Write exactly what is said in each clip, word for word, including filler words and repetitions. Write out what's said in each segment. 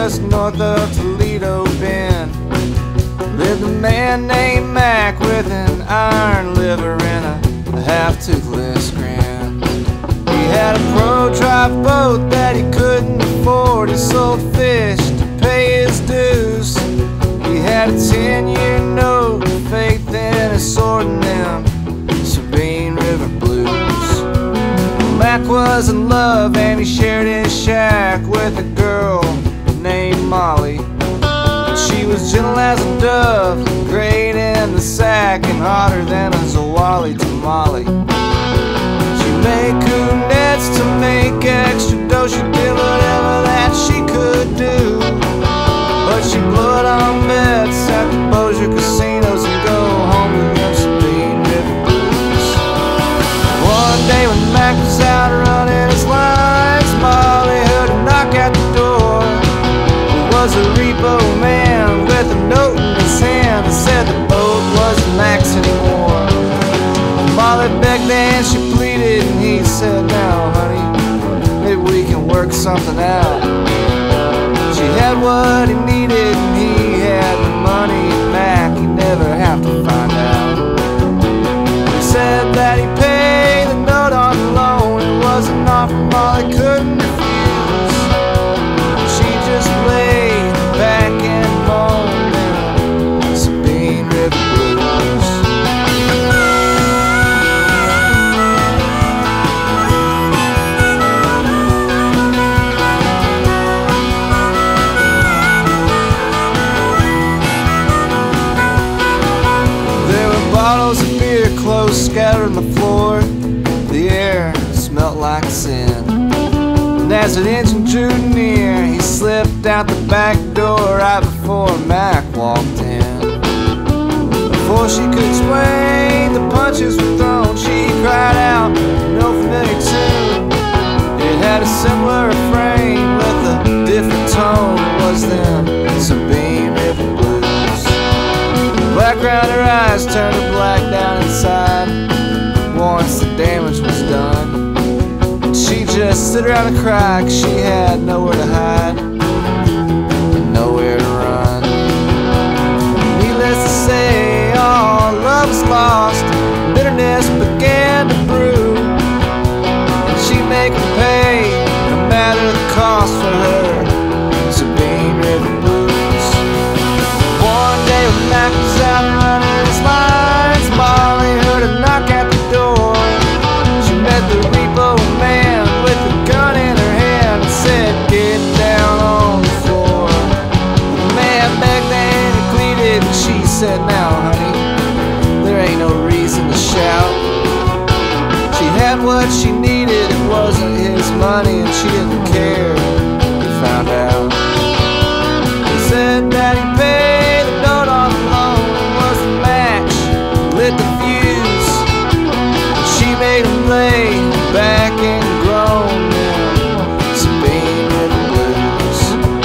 just north of Toledo Bend, lived a man named Mac with an iron liver and a half-toothless grin. He had a pro-drive boat that he couldn't afford. He sold fish to pay his dues. He had a ten-year note, faith in his sword and them Sabine River blues. Mac was in love and he shared his shack with a girl named Molly. She was gentle as a dove, great in the sack, and hotter than a Zawali tamale. She made coonets to make extra dough. She did whatever that she could do, but she blew it on bets at the Bossier casinos and go home to them Sabine River blues. One day when Mac was out running his lines, Molly heard a knock at the door. It was a repo man with a note in his hand that said the boat wasn't Mac's anymore. Molly begged and she pleaded, and he said, "Now, honey, maybe we can work something out." She had what he needed and he had the money. Mac, he'd never have to find out. He said that he paid the note on the loan. It was an offer Molly couldn't refuse. She just laid back and moaned in Sabine River blues. Bottles of beer close scattered on the floor. The air smelt like sin. And as an engine drew near, he slipped out the back door right before Mac walked in. Before she could explain, the punches were thrown. She cried out no familiar tune. It had a similar refrain with a different tone. It was them Sabine River blues. Black round her eyes turned to black down inside once the damage was done. She just sit around and cry, 'cause she had nowhere to hide and nowhere to run. Needless to say, all love was lost. Bitterness began to brew, and she'd make him pay no matter the cost for her Sabine River blues. One day when Mac was out running his lines, Molly heard a knock at the door. She met the repo man with a gun in her hand and said, "Get down on the floor." The man begged and he pleaded, and she said, "Now, honey, there ain't no reason to shout." She had what she needed, it wasn't his money, and she didn't care. He found out. He said that he paid the note on the loan, was the match, lit the fuse. She made him lay back and groan in Sabine River blues.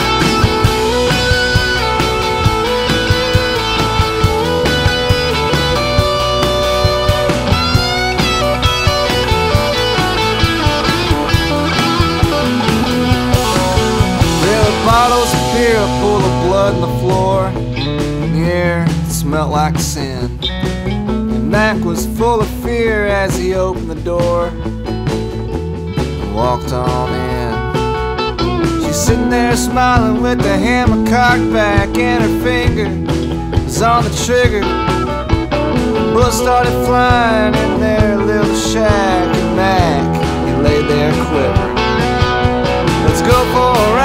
There were bottles of beer, a pool of blood on the floor. The air smelled like sin, and Mac was full of fear as he opened the door and walked on in. She's sitting there smiling with the hammer cocked back, and her finger was on the trigger. Bullets started flying in their little shack, and Mac, he lay there quivering. "Let's go for a